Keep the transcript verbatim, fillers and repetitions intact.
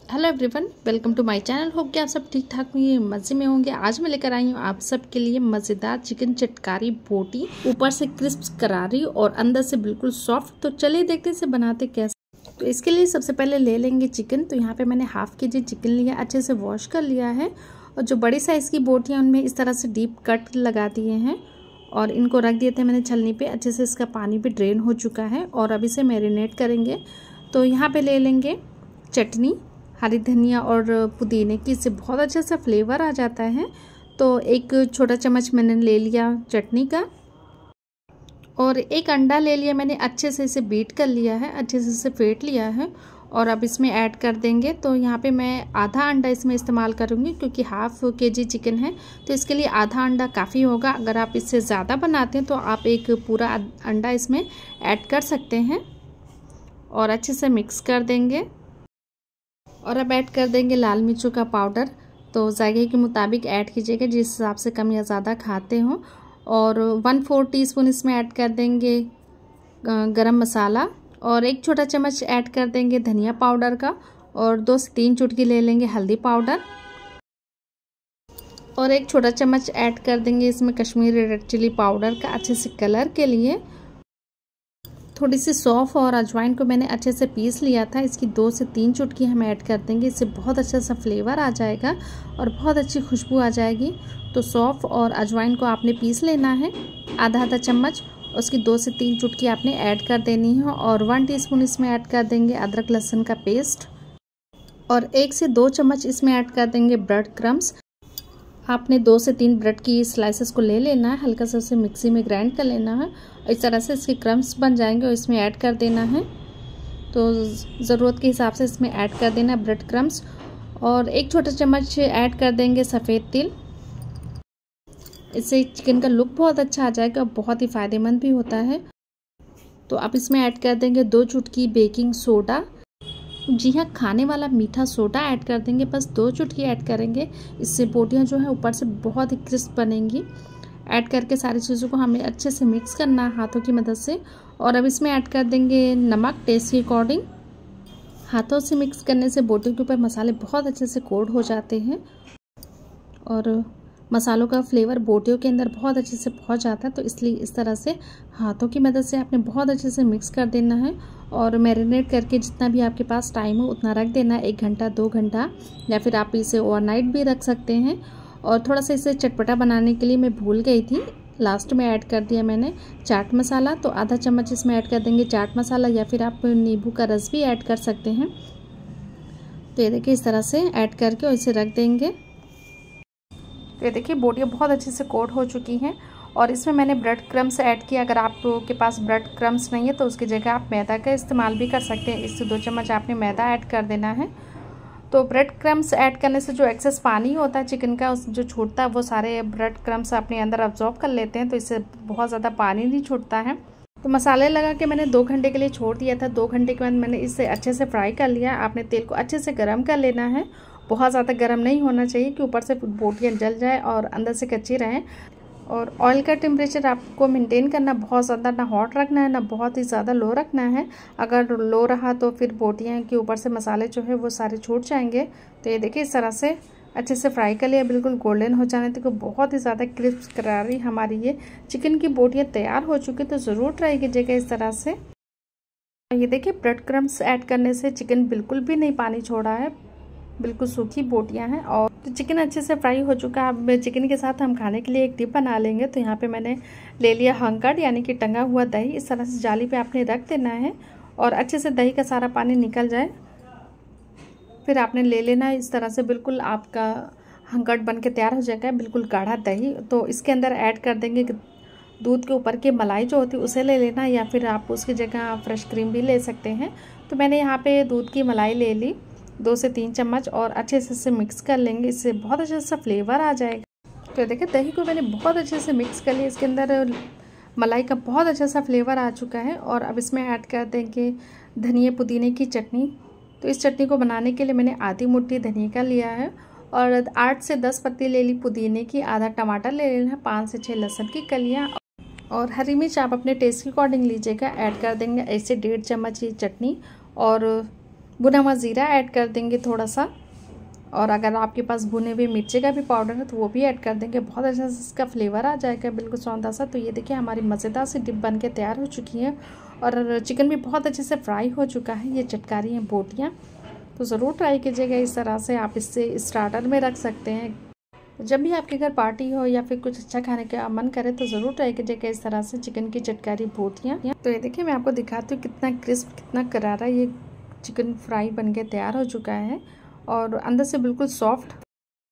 Hello everyone, welcome to my channel. Hope कि आप सब ठीक ठाक होंगे, मज़े में होंगे। आज मैं लेकर आई हूँ आप सब के लिए मज़ेदार चिकन चटकारी बोटी, ऊपर से क्रिस्प करारी और अंदर से बिल्कुल सॉफ्ट। तो चलिए देखते हैं इसे बनाते कैसे। तो इसके लिए सबसे पहले ले लेंगे चिकन। तो यहाँ पे मैंने हाफ के जी चिकन लिया, अच्छे से वॉश कर लिया है। और जो बड़ी साइज़ की बोटियाँ उनमें इस तरह से डीप कट लगा दिए हैं और इनको रख दिए थे मैंने छलनी पे। अच्छे से इसका पानी भी ड्रेन हो चुका है और अब इसे मैरिनेट करेंगे। तो यहाँ पे ले लेंगे चटनी, हरी धनिया और पुदीने की, इससे बहुत अच्छा सा फ्लेवर आ जाता है। तो एक छोटा चम्मच मैंने ले लिया चटनी का और एक अंडा ले लिया मैंने, अच्छे से इसे बीट कर लिया है, अच्छे से इसे फेंट लिया है और अब इसमें ऐड कर देंगे। तो यहाँ पे मैं आधा अंडा इसमें इस्तेमाल करूँगी क्योंकि हाफ के जी चिकन है, तो इसके लिए आधा अंडा काफ़ी होगा। अगर आप इससे ज़्यादा बनाते हैं तो आप एक पूरा अंडा इसमें ऐड कर सकते हैं और अच्छे से मिक्स कर देंगे। और अब ऐड कर देंगे लाल मिर्चों का पाउडर। तो जायके के मुताबिक ऐड कीजिएगा, जिस हिसाब से कम या ज़्यादा खाते हो। और वन फोर टीस्पून इसमें ऐड कर देंगे गरम मसाला और एक छोटा चम्मच ऐड कर देंगे धनिया पाउडर का और दो से तीन चुटकी ले लेंगे हल्दी पाउडर और एक छोटा चम्मच ऐड कर देंगे इसमें कश्मीरी रेड चिली पाउडर का, अच्छे से कलर के लिए। थोड़ी सी सौंफ और अजवाइन को मैंने अच्छे से पीस लिया था, इसकी दो से तीन चुटकी हम ऐड कर देंगे। इससे बहुत अच्छा सा फ्लेवर आ जाएगा और बहुत अच्छी खुशबू आ जाएगी। तो सौंफ और अजवाइन को आपने पीस लेना है आधा आधा चम्मच, उसकी दो से तीन चुटकी आपने ऐड कर देनी है। और वन टीस्पून इसमें ऐड कर देंगे अदरक लहसुन का पेस्ट और एक से दो चम्मच इसमें ऐड कर देंगे ब्रेड क्रम्स। आपने दो से तीन ब्रेड की स्लाइसेस को ले लेना है, हल्का सा उसे मिक्सी में ग्राइंड कर लेना है। इस तरह से इसके क्रम्स बन जाएंगे और इसमें ऐड कर देना है। तो ज़रूरत के हिसाब से इसमें ऐड कर देना है ब्रेड क्रम्स और एक छोटा चम्मच ऐड कर देंगे सफ़ेद तिल। इससे चिकन का लुक बहुत अच्छा आ जाएगा और बहुत ही फ़ायदेमंद भी होता है। तो अब इसमें ऐड कर देंगे दो चुटकी बेकिंग सोडा। जी हाँ, खाने वाला मीठा सोडा ऐड कर देंगे, बस दो चुटकी ऐड करेंगे। इससे बोटियाँ जो है ऊपर से बहुत ही क्रिस्प बनेंगी। ऐड करके सारी चीज़ों को हमें अच्छे से मिक्स करना है हाथों की मदद से। और अब इसमें ऐड कर देंगे नमक टेस्ट के अकॉर्डिंग। हाथों से मिक्स करने से बोटियों के ऊपर मसाले बहुत अच्छे से कोट हो जाते हैं और मसालों का फ्लेवर बोटियों के अंदर बहुत अच्छे से पहुंच जाता है। तो इसलिए इस तरह से हाथों की मदद से आपने बहुत अच्छे से मिक्स कर देना है और मैरिनेट करके जितना भी आपके पास टाइम हो उतना रख देना है, एक घंटा दो घंटा, या फिर आप इसे ओवरनाइट भी रख सकते हैं। और थोड़ा सा इसे चटपटा बनाने के लिए मैं भूल गई थी, लास्ट में ऐड कर दिया मैंने चाट मसाला। तो आधा चम्मच इसमें ऐड कर देंगे चाट मसाला, या फिर आप नींबू का रस भी ऐड कर सकते हैं। तो ये देखिए इस तरह से ऐड करके और इसे रख देंगे। तो ये देखिए बोटियाँ बहुत अच्छे से कोट हो चुकी हैं और इसमें मैंने ब्रेड क्रम्स ऐड किया। अगर आपके पास ब्रेड क्रम्स नहीं है तो उसकी जगह आप मैदा का इस्तेमाल भी कर सकते हैं। इससे दो चम्मच आपने मैदा ऐड कर देना है। तो ब्रेड क्रम्स ऐड करने से जो एक्सेस पानी होता है चिकन का, उस जो छूटता है वो सारे ब्रेड क्रम्स अपने अंदर अब्जॉर्ब कर लेते हैं, तो इससे बहुत ज़्यादा पानी नहीं छूटता है। तो मसाले लगा के मैंने दो घंटे के लिए छोड़ दिया था। दो घंटे के बाद मैंने इसे अच्छे से फ्राई कर लिया। आपने तेल को अच्छे से गर्म कर लेना है, बहुत ज़्यादा गर्म नहीं होना चाहिए कि ऊपर से बोटियाँ जल जाए और अंदर से कच्ची रहें। और ऑयल का टेम्परेचर आपको मेंटेन करना, बहुत ज़्यादा ना हॉट रखना है ना बहुत ही ज़्यादा लो रखना है। अगर लो रहा तो फिर बोटियाँ के ऊपर से मसाले जो है वो सारे छूट जाएंगे। तो ये देखिए इस तरह से अच्छे से फ्राई कर लिया, बिल्कुल गोल्डन हो जाने तक। बहुत ही ज़्यादा क्रिस्प करारी हमारी ये चिकन की बोटियाँ तैयार हो चुकी, तो ज़रूर ट्राई कीजिएगा इस तरह से। ये देखिए ब्रेड क्रम्स ऐड करने से चिकन बिल्कुल भी नहीं पानी छोड़ा है, बिल्कुल सूखी बोटियां हैं। और तो चिकन अच्छे से फ्राई हो चुका है। अब चिकन के साथ हम खाने के लिए एक डिप बना लेंगे। तो यहाँ पे मैंने ले लिया हंकड़, यानी कि टंगा हुआ दही। इस तरह से जाली पे आपने रख देना है और अच्छे से दही का सारा पानी निकल जाए, फिर आपने ले लेना है। इस तरह से बिल्कुल आपका हंकड़ बन के तैयार हो जाएगा, बिल्कुल गाढ़ा दही। तो इसके अंदर ऐड कर देंगे दूध के ऊपर की मलाई जो होती है उसे ले लेना, या फिर आप उसकी जगह फ्रेश क्रीम भी ले सकते हैं। तो मैंने यहाँ पे दूध की मलाई ले ली दो से तीन चम्मच और अच्छे से इसे मिक्स कर लेंगे। इससे बहुत अच्छा सा फ्लेवर आ जाएगा। तो देखिए दही को मैंने बहुत अच्छे से मिक्स कर लिया, इसके अंदर मलाई का बहुत अच्छा सा फ्लेवर आ चुका है। और अब इसमें ऐड कर देंगे धनिया पुदीने की चटनी। तो इस चटनी को बनाने के लिए मैंने आधी मुट्ठी धनिया का लिया है और आठ से दस पत्ती ले ली पुदीने की, आधा टमाटर ले लेना है, पाँच से छः लहसुन की कलियाँ और हरी मिर्च आप अपने टेस्ट के अकॉर्डिंग लीजिएगा। ऐड कर देंगे ऐसे डेढ़ चम्मच ये चटनी और भुना हुआ ज़ीरा ऐड कर देंगे थोड़ा सा, और अगर आपके पास भुने हुए मिर्ची का भी पाउडर है तो वो भी ऐड कर देंगे। बहुत अच्छा से इसका फ्लेवर आ जाएगा, बिल्कुल सौंधा सा। तो ये देखिए हमारी मज़ेदार सी डिप बन के तैयार हो चुकी है और चिकन भी बहुत अच्छे से फ्राई हो चुका है। ये चटकारी हैं बोटियाँ, तो ज़रूर ट्राई कीजिएगा इस तरह से। आप इससे स्टार्टर में रख सकते हैं। जब भी आपके घर पार्टी हो या फिर कुछ अच्छा खाने का मन करे तो ज़रूर ट्राई कीजिएगा इस तरह से चिकन की चटकारी बोटियाँ। तो ये देखिए मैं आपको दिखाती हूँ कितना क्रिस्प, कितना करारा ये चिकन फ्राई बन के तैयार हो चुका है और अंदर से बिल्कुल सॉफ्ट।